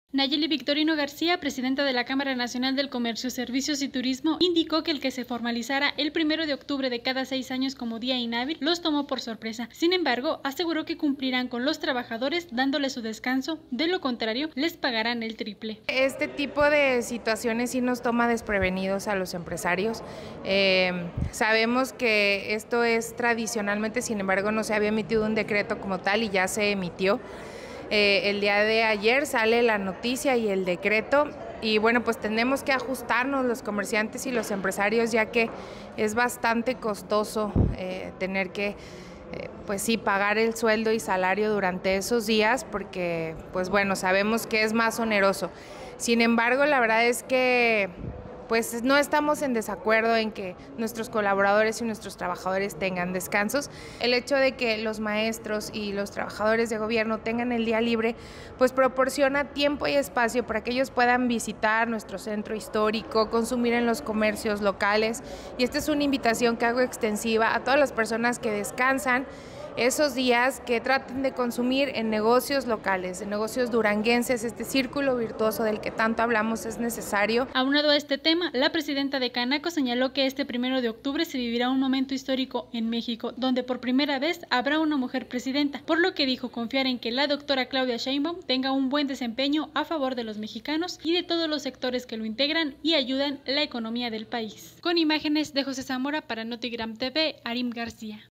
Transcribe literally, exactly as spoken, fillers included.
Nayeli Victorino García, presidenta de la Cámara Nacional del Comercio, Servicios y Turismo, indicó que el que se formalizara el primero de octubre de cada seis años como día inhábil los tomó por sorpresa. Sin embargo, aseguró que cumplirán con los trabajadores dándoles su descanso, de lo contrario, les pagarán el triple. Este tipo de situaciones sí nos toma desprevenidos a los empresarios. Eh, sabemos que esto es tradicionalmente, sin embargo, no se había emitido un decreto como tal y ya se emitió. Eh, el día de ayer sale la noticia y el decreto y bueno, pues tenemos que ajustarnos los comerciantes y los empresarios, ya que es bastante costoso eh, tener que eh, pues sí, pagar el sueldo y salario durante esos días, porque pues bueno, sabemos que es más oneroso. Sin embargo, la verdad es que pues no estamos en desacuerdo en que nuestros colaboradores y nuestros trabajadores tengan descansos. El hecho de que los maestros y los trabajadores de gobierno tengan el día libre, pues proporciona tiempo y espacio para que ellos puedan visitar nuestro centro histórico, consumir en los comercios locales. Y esta es una invitación que hago extensiva a todas las personas que descansan esos días, que traten de consumir en negocios locales, en negocios duranguenses. Este círculo virtuoso del que tanto hablamos es necesario. Aunado a este tema, la presidenta de Canaco señaló que este primero de octubre se vivirá un momento histórico en México, donde por primera vez habrá una mujer presidenta, por lo que dijo confiar en que la doctora Claudia Sheinbaum tenga un buen desempeño a favor de los mexicanos y de todos los sectores que lo integran y ayudan la economía del país. Con imágenes de José Zamora para Notigram T V, Arim García.